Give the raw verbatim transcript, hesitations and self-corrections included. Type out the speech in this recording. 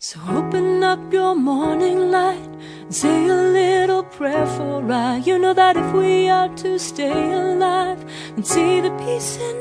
So open up your morning light and say a little prayer for I. You know that if we are to stay alive and see the peace in